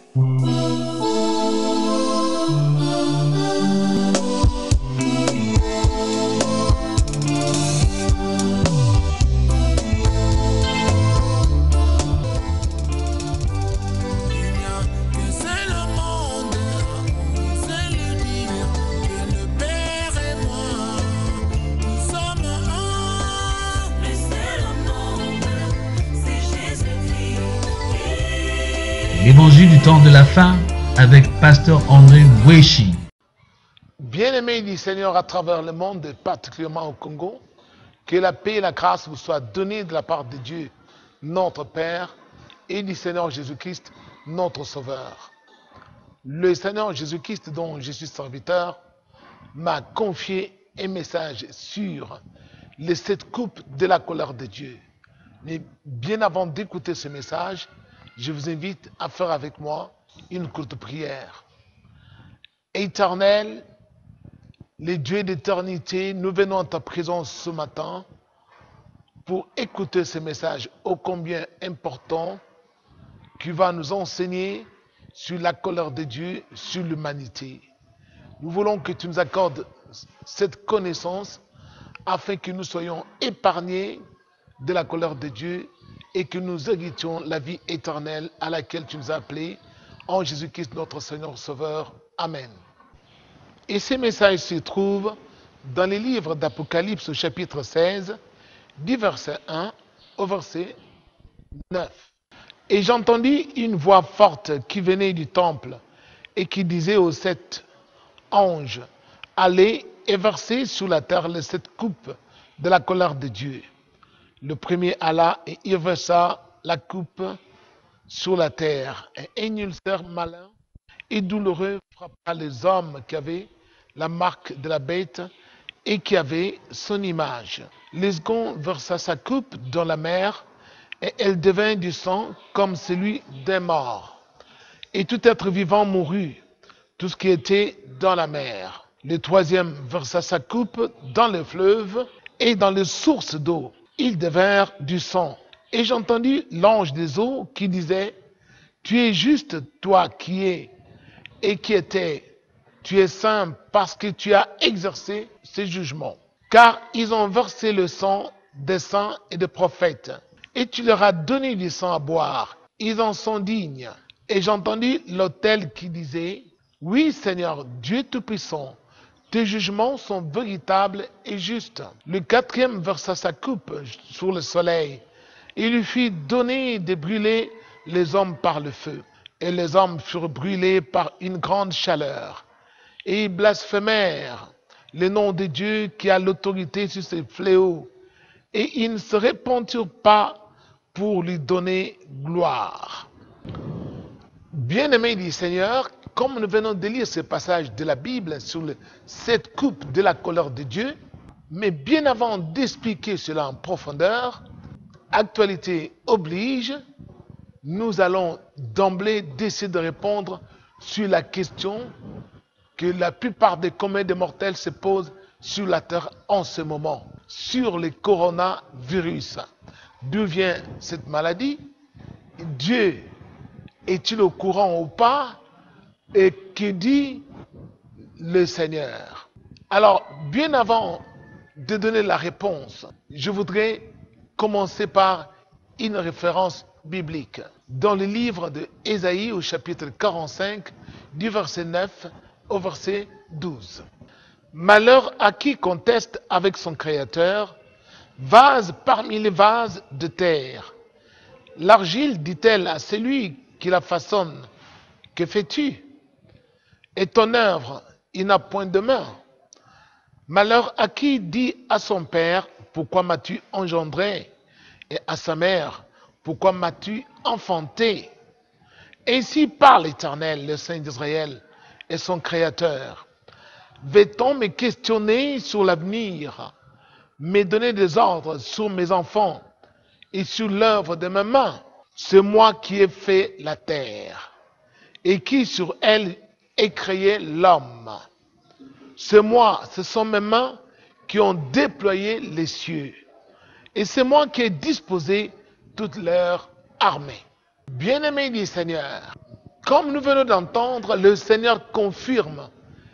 Évangile du temps de la fin avec Pasteur André Weshi. Bien-aimés du Seigneur à travers le monde, et particulièrement au Congo, que la paix et la grâce vous soient données de la part de Dieu, notre Père, et du Seigneur Jésus-Christ, notre Sauveur. Le Seigneur Jésus-Christ, dont je suis serviteur, m'a confié un message sur les 7 coupes de la colère de Dieu. Mais bien avant d'écouter ce message, je vous invite à faire avec moi une courte prière. Éternel, le Dieu d'éternité, nous venons à ta présence ce matin pour écouter ce message ô combien important qui va nous enseigner sur la colère de Dieu, sur l'humanité. Nous voulons que tu nous accordes cette connaissance afin que nous soyons épargnés de la colère de Dieu et que nous héritions la vie éternelle à laquelle tu nous as appelés en Jésus-Christ notre Seigneur Sauveur. Amen. Et ces messages se trouvent dans les livres d'Apocalypse au chapitre 16, du verset 1 au verset 9. Et j'entendis une voix forte qui venait du temple et qui disait aux 7 anges, allez et versez sur la terre les 7 coupes de la colère de Dieu. Le premier alla et il versa la coupe sur la terre. Et un ulcère malin et douloureux frappa les hommes qui avaient la marque de la bête et qui avaient son image. Le second versa sa coupe dans la mer et elle devint du sang comme celui d'un mort. Et tout être vivant mourut, tout ce qui était dans la mer. Le troisième versa sa coupe dans le fleuve et dans les sources d'eau. Ils devinrent du sang. Et j'entendis l'ange des eaux qui disait, tu es juste, toi qui es et qui étais, tu es saint parce que tu as exercé ces jugements. Car ils ont versé le sang des saints et des prophètes, et tu leur as donné du sang à boire. Ils en sont dignes. Et j'entendis l'autel qui disait, oui Seigneur, Dieu Tout-Puissant, tes jugements sont véritables et justes. Le quatrième versa sa coupe sur le soleil. Il lui fit donner de brûler les hommes par le feu. Et les hommes furent brûlés par une grande chaleur. Et ils blasphémèrent le nom de Dieu qui a l'autorité sur ces fléaux. Et ils ne se repentirent pas pour lui donner gloire. Bien-aimés du Seigneur, comme nous venons de lire ce passage de la Bible sur cette coupe de la colère de Dieu, mais bien avant d'expliquer cela en profondeur, actualité oblige, nous allons d'emblée décider de répondre sur la question que la plupart des communs des mortels se posent sur la terre en ce moment, sur le coronavirus. D'où vient cette maladie? Dieu est-il au courant ou pas? Et que dit le Seigneur? Alors, bien avant de donner la réponse, je voudrais commencer par une référence biblique. Dans le livre de Ésaïe au chapitre 45, du verset 9 au verset 12. Malheur à qui conteste avec son Créateur, vase parmi les vases de terre. L'argile dit-elle à celui qui la façonne, que fais-tu? Et ton œuvre, il n'a point de main. Malheur à qui dit à son père, pourquoi m'as-tu engendré? Et à sa mère, pourquoi m'as-tu enfanté? Ainsi parle l'Éternel, le Saint d'Israël, et son Créateur. Va-t-on me questionner sur l'avenir, me donner des ordres sur mes enfants et sur l'œuvre de mes mains? C'est moi qui ai fait la terre et qui sur elle ai créé l'homme. C'est moi, ce sont mes mains qui ont déployé les cieux. Et c'est moi qui ai disposé toute leur armée. Bien-aimés du Seigneur, Comme nous venons d'entendre, le Seigneur confirme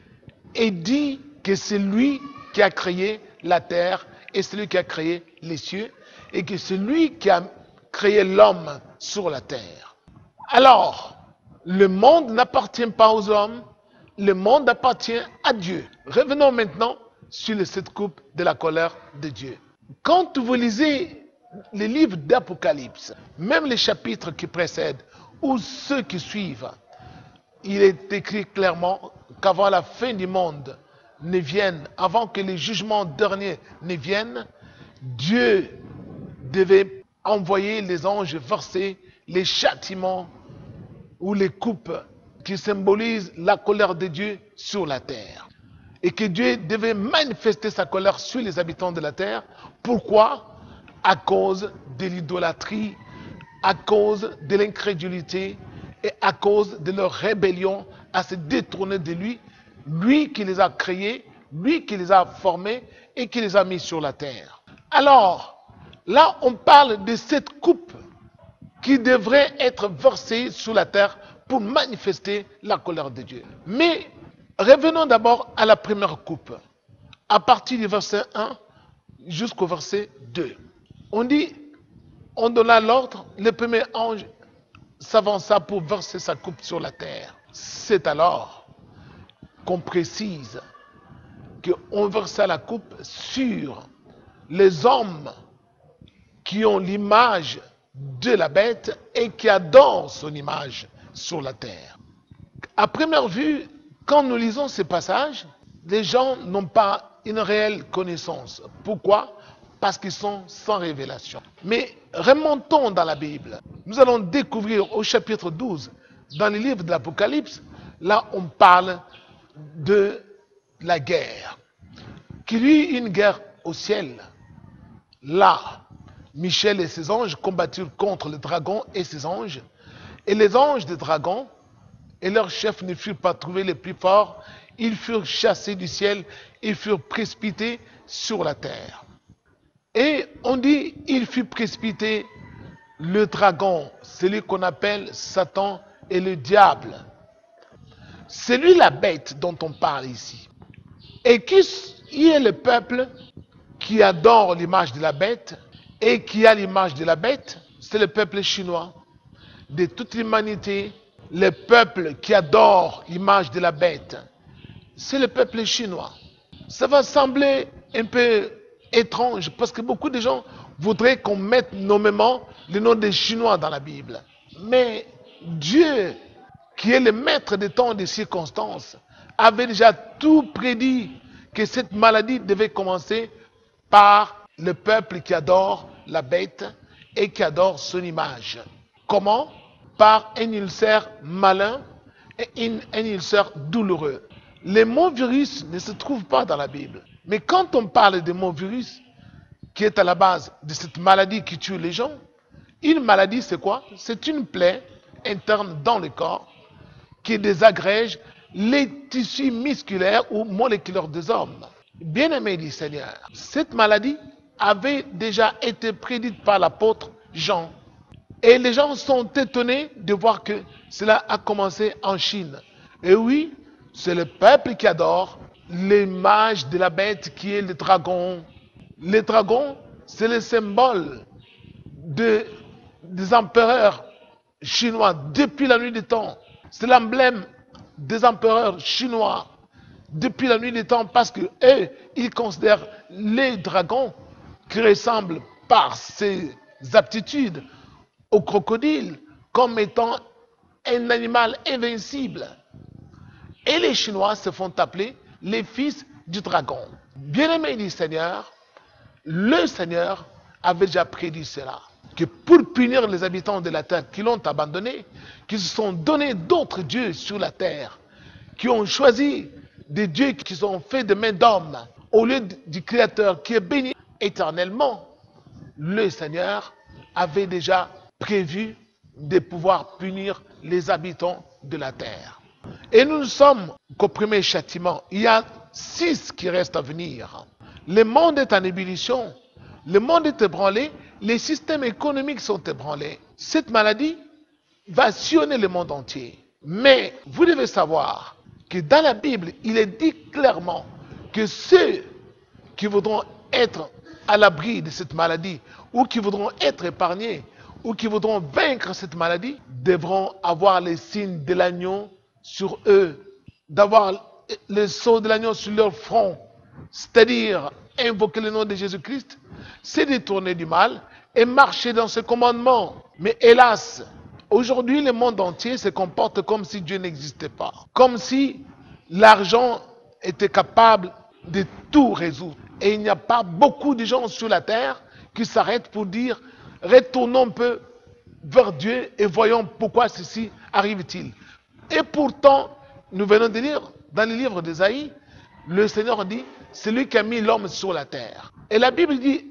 et dit que c'est lui qui a créé la terre et c'est lui qui a créé les cieux et que c'est lui qui a créé l'homme sur la terre. Alors, le monde n'appartient pas aux hommes, le monde appartient à Dieu. Revenons maintenant sur les 7 coupes de la colère de Dieu. Quand vous lisez les livres d'Apocalypse, même les chapitres qui précèdent ou ceux qui suivent, il est écrit clairement qu'avant la fin du monde ne vienne, avant que les jugements derniers ne viennent, Dieu devait envoyer les anges verser les châtiments ou les coupes qui symbolisent la colère de Dieu sur la terre. Et que Dieu devait manifester sa colère sur les habitants de la terre. Pourquoi? À cause de l'idolâtrie, à cause de l'incrédulité et à cause de leur rébellion à se détourner de lui, lui qui les a créés, lui qui les a formés et qui les a mis sur la terre. Alors, là on parle de cette coupe qui devrait être versée sur la terre pour manifester la colère de Dieu. Mais revenons d'abord à la première coupe, à partir du verset 1 jusqu'au verset 2. On dit, on donna l'ordre, le premier ange s'avança pour verser sa coupe sur la terre. C'est alors qu'on précise qu'on versa la coupe sur les hommes qui ont l'image de la bête et qui adorent son image sur la terre. À première vue, quand nous lisons ces passages, les gens n'ont pas une réelle connaissance. Pourquoi? Parce qu'ils sont sans révélation. Mais remontons dans la Bible. Nous allons découvrir au chapitre 12, dans le livre de l'Apocalypse, là on parle de la guerre. Qu'il y eut une guerre au ciel. Là, Michel et ses anges combattirent contre le dragon et ses anges. Et les anges des dragons et leurs chefs ne furent pas trouvés les plus forts. Ils furent chassés du ciel et furent précipités sur la terre. Et on dit, il fut précipité le dragon, celui qu'on appelle Satan et le diable. C'est lui la bête dont on parle ici. Et qui est le peuple qui adore l'image de la bête et qui a l'image de la bête? C'est le peuple chinois. De toute l'humanité, le peuple qui adore l'image de la bête, c'est le peuple chinois. Ça va sembler un peu étrange parce que beaucoup de gens voudraient qu'on mette nommément le nom des Chinois dans la Bible. Mais Dieu, qui est le maître des temps et des circonstances, avait déjà tout prédit que cette maladie devait commencer par le peuple qui adore la bête et qui adore son image. Comment? Par un ulcère malin et un ulcère douloureux. Les mots virus ne se trouvent pas dans la Bible. Mais quand on parle de mots virus, qui est à la base de cette maladie qui tue les gens, une maladie c'est quoi? C'est une plaie interne dans le corps qui désagrège les tissus musculaires ou moléculaires des hommes. Bien-aimés du Seigneur, cette maladie avait déjà été prédite par l'apôtre Jean. Et les gens sont étonnés de voir que cela a commencé en Chine. Et oui, c'est le peuple qui adore l'image de la bête qui est le dragon. Le dragon, c'est le symbole des empereurs chinois depuis la nuit des temps. C'est l'emblème des empereurs chinois depuis la nuit des temps parce que eux, ils considèrent les dragons qui ressemblent par ses aptitudes au crocodile comme étant un animal invincible. Et les Chinois se font appeler les fils du dragon. Bien-aimés du Seigneur, le Seigneur avait déjà prédit cela. Que pour punir les habitants de la terre qui l'ont abandonné, qui se sont donné d'autres dieux sur la terre, qui ont choisi des dieux qui sont faits de mains d'hommes, au lieu du Créateur qui est béni éternellement, le Seigneur avait déjà prévu de pouvoir punir les habitants de la terre. Et nous ne sommes qu'au premier châtiment. Il y a 6 qui restent à venir. Le monde est en ébullition. Le monde est ébranlé. Les systèmes économiques sont ébranlés. Cette maladie va sillonner le monde entier. Mais vous devez savoir que dans la Bible, il est dit clairement que ceux qui voudront être à l'abri de cette maladie, ou qui voudront être épargnés, ou qui voudront vaincre cette maladie, devront avoir les signes de l'agneau sur eux, d'avoir le sceau de l'agneau sur leur front, c'est-à-dire invoquer le nom de Jésus-Christ, se détourner du mal et marcher dans ses commandements. Mais hélas, aujourd'hui, le monde entier se comporte comme si Dieu n'existait pas, comme si l'argent était capable de tout résoudre. Et il n'y a pas beaucoup de gens sur la terre qui s'arrêtent pour dire « Retournons un peu vers Dieu et voyons pourquoi ceci arrive-t-il ». Et pourtant, nous venons de lire dans le livre d'Ésaïe, le Seigneur dit « C'est lui qui a mis l'homme sur la terre ». Et la Bible dit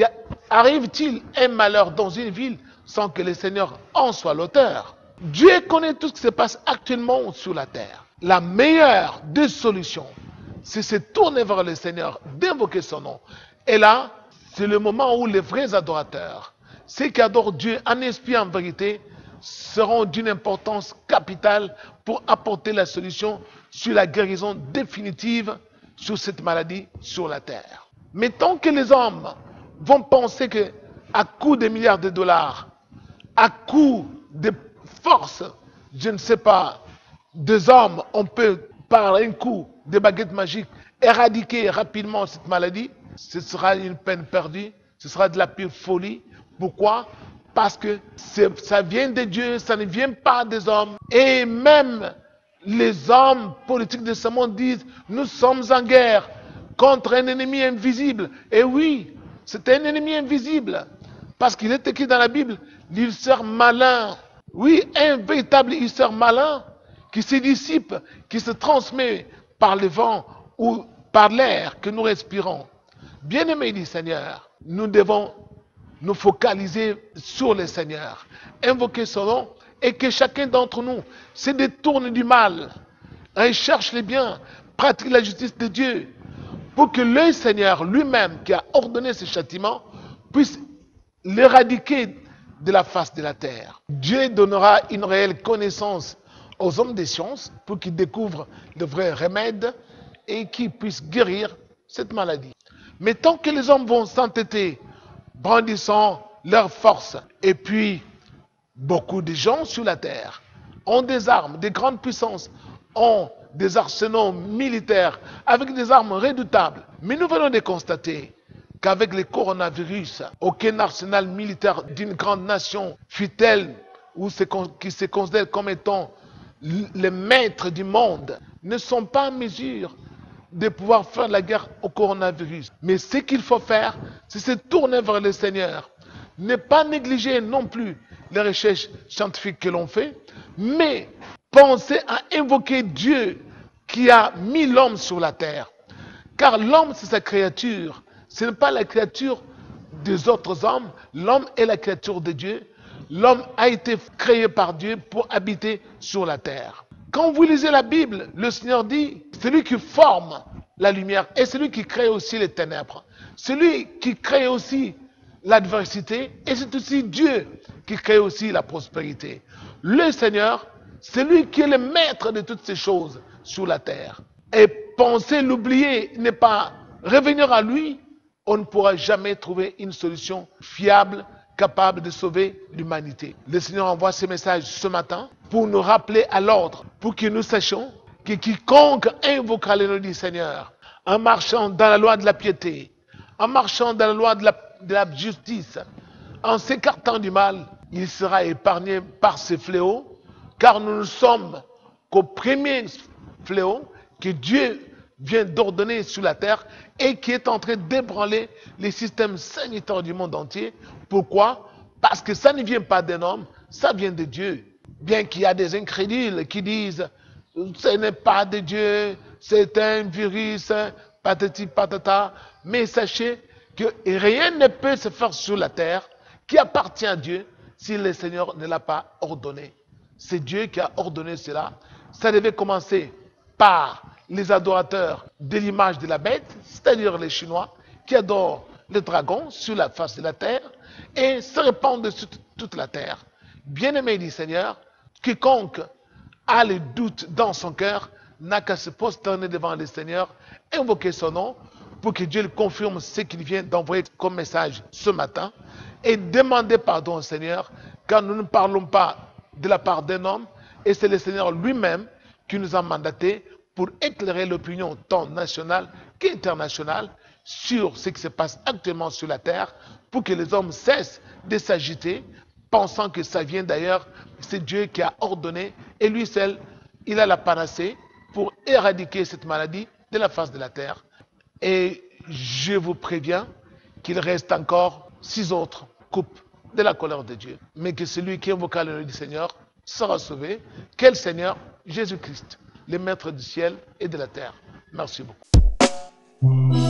« Arrive-t-il un malheur dans une ville sans que le Seigneur en soit l'auteur ?» Dieu connaît tout ce qui se passe actuellement sur la terre. La meilleure des solutions, c'est se tourner vers le Seigneur, d'invoquer son nom. Et là, c'est le moment où les vrais adorateurs, ceux qui adorent Dieu en esprit et en vérité, seront d'une importance capitale pour apporter la solution sur la guérison définitive sur cette maladie sur la terre. Mais tant que les hommes vont penser que à coup de milliards de dollars, à coup de force, je ne sais pas, des hommes, on peut par un coup de baguette magique éradiquer rapidement cette maladie, ce sera une peine perdue, ce sera de la pure folie. Pourquoi? Parce que ça vient de Dieu, ça ne vient pas des hommes. Et même les hommes politiques de ce monde disent, nous sommes en guerre contre un ennemi invisible. Et oui, c'est un ennemi invisible. Parce qu'il est écrit dans la Bible, l'ulcère malin. Oui, un véritable ulcère malin qui se dissipe, qui se transmet par le vent ou par l'air que nous respirons. Bien-aimés du Seigneur, nous devons nous focaliser sur le Seigneur, invoquer son nom et que chacun d'entre nous se détourne du mal, recherche le bien, pratique la justice de Dieu, pour que le Seigneur lui-même qui a ordonné ce châtiment puisse l'éradiquer de la face de la terre. Dieu donnera une réelle connaissance aux hommes des sciences pour qu'ils découvrent de vrais remèdes et qu'ils puissent guérir cette maladie. Mais tant que les hommes vont s'entêter, brandissant leur force, et puis beaucoup de gens sur la terre ont des armes, des grandes puissances, ont des arsenaux militaires avec des armes redoutables. Mais nous venons de constater qu'avec le coronavirus, aucun arsenal militaire d'une grande nation, fut-elle ou qui se considère comme étant les maîtres du monde, ne sont pas en mesure de pouvoir faire la guerre au coronavirus. Mais ce qu'il faut faire, c'est se tourner vers le Seigneur. Ne pas négliger non plus les recherches scientifiques que l'on fait, mais penser à invoquer Dieu qui a mis l'homme sur la terre. Car l'homme, c'est sa créature. Ce n'est pas la créature des autres hommes. L'homme est la créature de Dieu. L'homme a été créé par Dieu pour habiter sur la terre. Quand vous lisez la Bible, le Seigneur dit, c'est lui qui forme la lumière et c'est lui qui crée aussi les ténèbres. C'est lui qui crée aussi l'adversité et c'est aussi Dieu qui crée aussi la prospérité. Le Seigneur, c'est lui qui est le maître de toutes ces choses sur la terre. Et penser l'oublier, ne pas revenir à lui, on ne pourra jamais trouver une solution fiable, capable de sauver l'humanité. Le Seigneur envoie ce message ce matin pour nous rappeler à l'ordre, pour que nous sachions que quiconque invoquera le nom du Seigneur, en marchant dans la loi de la piété, en marchant dans la loi de la justice, en s'écartant du mal, il sera épargné par ces fléaux, car nous ne sommes qu'au premier fléau que Dieu vient d'ordonner sur la terre et qui est en train d'ébranler les systèmes sanitaires du monde entier. Pourquoi? Parce que ça ne vient pas d'un homme, ça vient de Dieu. Bien qu'il y a des incrédules qui disent ce n'est pas de Dieu, c'est un virus, patati patata. Mais sachez que rien ne peut se faire sur la terre qui appartient à Dieu si le Seigneur ne l'a pas ordonné. C'est Dieu qui a ordonné cela. Ça devait commencer par les adorateurs de l'image de la bête, c'est-à-dire les Chinois, qui adorent le dragon sur la face de la terre et se répandre sur toute la terre. Bien-aimés du Seigneur, quiconque a les doutes dans son cœur, n'a qu'à se prosterner devant le Seigneur, invoquer son nom, pour que Dieu lui confirme ce qu'il vient d'envoyer comme message ce matin, et demander pardon au Seigneur, car nous ne parlons pas de la part d'un homme, et c'est le Seigneur lui-même qui nous a mandatés pour éclairer l'opinion tant nationale qu'internationale sur ce qui se passe actuellement sur la terre, pour que les hommes cessent de s'agiter, pensant que ça vient d'ailleurs, c'est Dieu qui a ordonné, et lui seul, il a la panacée pour éradiquer cette maladie de la face de la terre. Et je vous préviens qu'il reste encore 6 autres coupes de la colère de Dieu, mais que celui qui invoquera le nom du Seigneur sera sauvé. Quel Seigneur? Jésus-Christ, le Maître du ciel et de la terre. Merci beaucoup.